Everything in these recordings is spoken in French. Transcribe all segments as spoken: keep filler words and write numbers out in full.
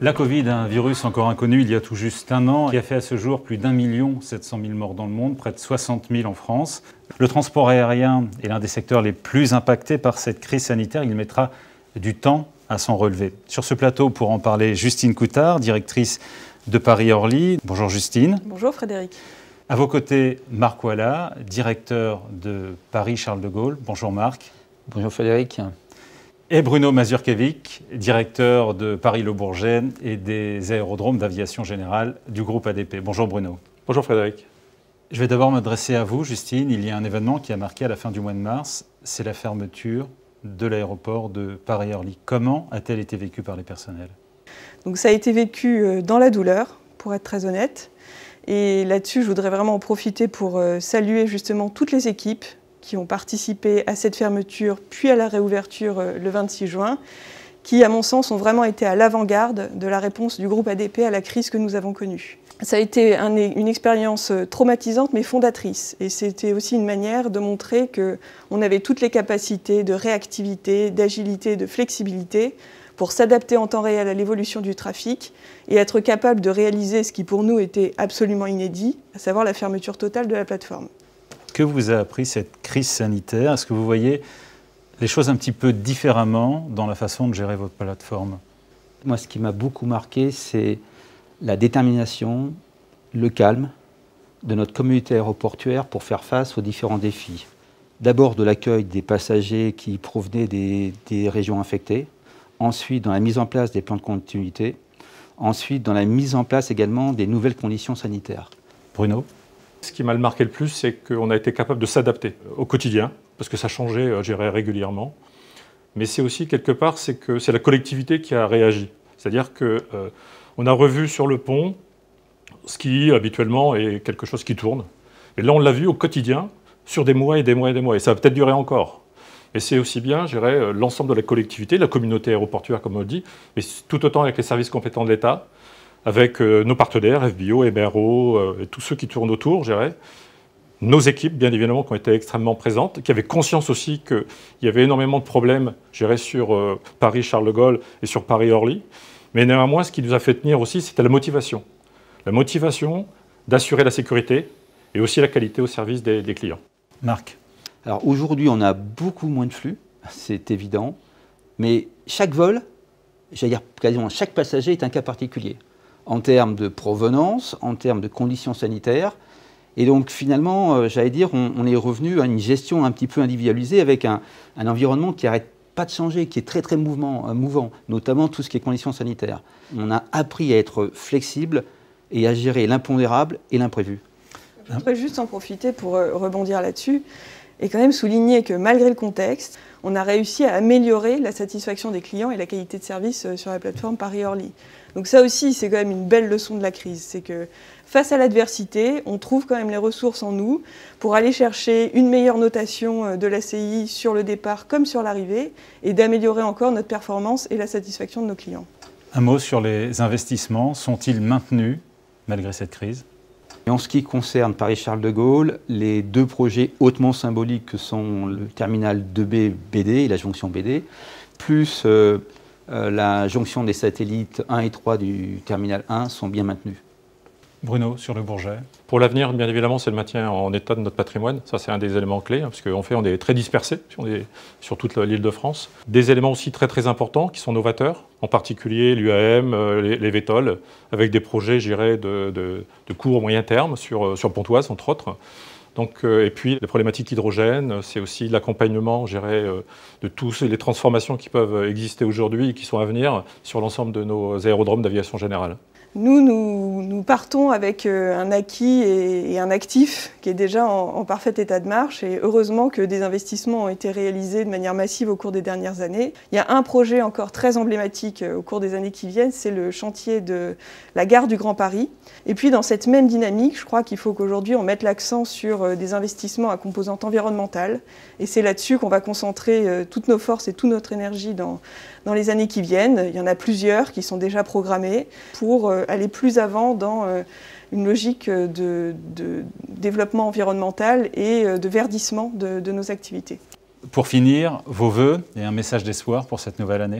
La Covid, un virus encore inconnu il y a tout juste un an, qui a fait à ce jour plus d'un million sept cent mille morts dans le monde, près de soixante mille en France. Le transport aérien est l'un des secteurs les plus impactés par cette crise sanitaire. Il mettra du temps à s'en relever. Sur ce plateau, pour en parler, Justine Coutard, directrice de Paris-Orly. Bonjour Justine. Bonjour Frédéric. À vos côtés, Marc Walla, directeur de Paris-Charles de Gaulle. Bonjour Marc. Bonjour Frédéric. Et Bruno Mazurkiewicz, directeur de Paris-Le Bourget et des aérodromes d'aviation générale du groupe A D P. Bonjour Bruno. Bonjour Frédéric. Je vais d'abord m'adresser à vous, Justine. Il y a un événement qui a marqué à la fin du mois de mars, c'est la fermeture de l'aéroport de Paris-Orly. Comment a-t-elle été vécue par les personnels? Donc ça a été vécu dans la douleur, pour être très honnête. Et là-dessus, je voudrais vraiment en profiter pour saluer justement toutes les équipes qui ont participé à cette fermeture, puis à la réouverture le vingt-six juin, qui, à mon sens, ont vraiment été à l'avant-garde de la réponse du groupe A D P à la crise que nous avons connue. Ça a été un, une expérience traumatisante, mais fondatrice. Et c'était aussi une manière de montrer qu'on avait toutes les capacités de réactivité, d'agilité, de flexibilité pour s'adapter en temps réel à l'évolution du trafic et être capable de réaliser ce qui, pour nous, était absolument inédit, à savoir la fermeture totale de la plateforme. Que vous a appris cette crise sanitaire? Est-ce que vous voyez les choses un petit peu différemment dans la façon de gérer votre plateforme? Moi, ce qui m'a beaucoup marqué, c'est la détermination, le calme de notre communauté aéroportuaire pour faire face aux différents défis. D'abord de l'accueil des passagers qui provenaient des, des régions infectées, ensuite dans la mise en place des plans de continuité, ensuite dans la mise en place également des nouvelles conditions sanitaires. Bruno? Ce qui m'a marqué le plus, c'est qu'on a été capable de s'adapter au quotidien, parce que ça changeait, je dirais, régulièrement. Mais c'est aussi, quelque part, c'est que c'est la collectivité qui a réagi. C'est-à-dire qu'on euh, a revu sur le pont ce qui, habituellement, est quelque chose qui tourne. Et là, on l'a vu au quotidien, sur des mois et des mois et des mois. Et ça va peut-être durer encore. Et c'est aussi bien, je dirais, l'ensemble de la collectivité, la communauté aéroportuaire, comme on le dit, mais tout autant avec les services compétents de l'État, avec euh, nos partenaires, F B O, M R O, euh, et tous ceux qui tournent autour, je dirais. Nos équipes, bien évidemment, qui ont été extrêmement présentes, qui avaient conscience aussi qu'il y avait énormément de problèmes, je dirais, sur euh, Paris-Charles de Gaulle et sur Paris-Orly. Mais néanmoins, ce qui nous a fait tenir aussi, c'était la motivation. La motivation d'assurer la sécurité et aussi la qualité au service des, des clients. Marc? Alors aujourd'hui, on a beaucoup moins de flux, c'est évident, mais chaque vol, j'allais dire quasiment chaque passager est un cas particulier, en termes de provenance, en termes de conditions sanitaires. Et donc finalement, euh, j'allais dire, on, on est revenu à une gestion un petit peu individualisée avec un, un environnement qui n'arrête pas de changer, qui est très très mouvement, euh, mouvant, notamment tout ce qui est conditions sanitaires. On a appris à être flexible et à gérer l'impondérable et l'imprévu. Je voudrais juste en profiter pour euh, rebondir là-dessus et quand même souligner que malgré le contexte, on a réussi à améliorer la satisfaction des clients et la qualité de service sur la plateforme Paris-Orly. Donc ça aussi, c'est quand même une belle leçon de la crise. C'est que face à l'adversité, on trouve quand même les ressources en nous pour aller chercher une meilleure notation de l'A C I sur le départ comme sur l'arrivée et d'améliorer encore notre performance et la satisfaction de nos clients. Un mot sur les investissements. Sont-ils maintenus malgré cette crise? Et en ce qui concerne Paris-Charles de Gaulle, les deux projets hautement symboliques que sont le terminal deux B B D et la jonction B D, plus euh, euh, la jonction des satellites un et trois du terminal un sont bien maintenus. Bruno, sur le Bourget? Pour l'avenir, bien évidemment, c'est le maintien en état de notre patrimoine. Ça, c'est un des éléments clés, hein, parce qu'en fait, on est très dispersé on est sur toute l'île de France. Des éléments aussi très très importants qui sont novateurs, en particulier l'U A M, les, les V T O L, avec des projets, je dirais, de, de, de court moyen terme sur, sur Pontoise, entre autres. Donc, euh, et puis, les problématiques hydrogène, c'est aussi l'accompagnement, je dirais, euh, de toutes les transformations qui peuvent exister aujourd'hui et qui sont à venir sur l'ensemble de nos aérodromes d'aviation générale. Nous, nous, nous partons avec un acquis et, et un actif qui est déjà en, en parfait état de marche et heureusement que des investissements ont été réalisés de manière massive au cours des dernières années. Il y a un projet encore très emblématique au cours des années qui viennent, c'est le chantier de la gare du Grand Paris. Et puis dans cette même dynamique, je crois qu'il faut qu'aujourd'hui on mette l'accent sur des investissements à composante environnementale et c'est là-dessus qu'on va concentrer toutes nos forces et toute notre énergie dans, dans les années qui viennent. Il y en a plusieurs qui sont déjà programmés pour aller plus avant dans une logique de, de développement environnemental et de verdissement de, de nos activités. Pour finir, vos vœux et un message d'espoir pour cette nouvelle année?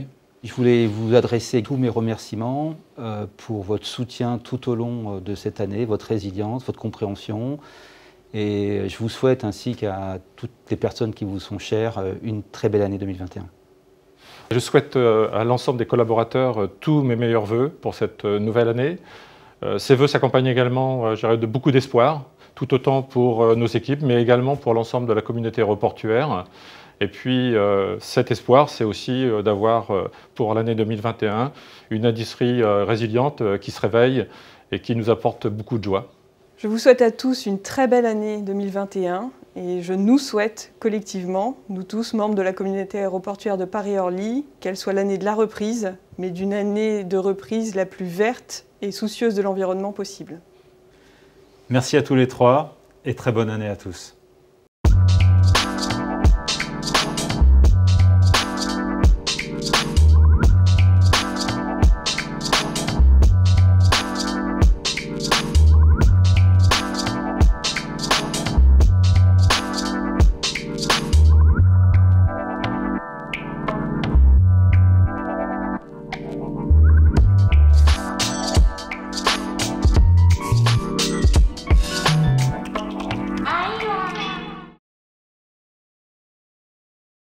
Je voulais vous adresser tous mes remerciements euh, pour votre soutien tout au long de cette année, votre résilience, votre compréhension. Et je vous souhaite, ainsi qu'à toutes les personnes qui vous sont chères, une très belle année deux mille vingt et un. Je souhaite euh, à l'ensemble des collaborateurs euh, tous mes meilleurs vœux pour cette euh, nouvelle année. Euh, ces vœux s'accompagnent également euh, je dirais, de beaucoup d'espoir, tout autant pour euh, nos équipes, mais également pour l'ensemble de la communauté aéroportuaire. Et puis euh, cet espoir, c'est aussi euh, d'avoir euh, pour l'année deux mille vingt et un une industrie euh, résiliente euh, qui se réveille et qui nous apporte beaucoup de joie. Je vous souhaite à tous une très belle année deux mille vingt et un et je nous souhaite collectivement, nous tous membres de la communauté aéroportuaire de Paris-Orly, qu'elle soit l'année de la reprise, mais d'une année de reprise la plus verte et soucieuse de l'environnement possible. Merci à tous les trois et très bonne année à tous.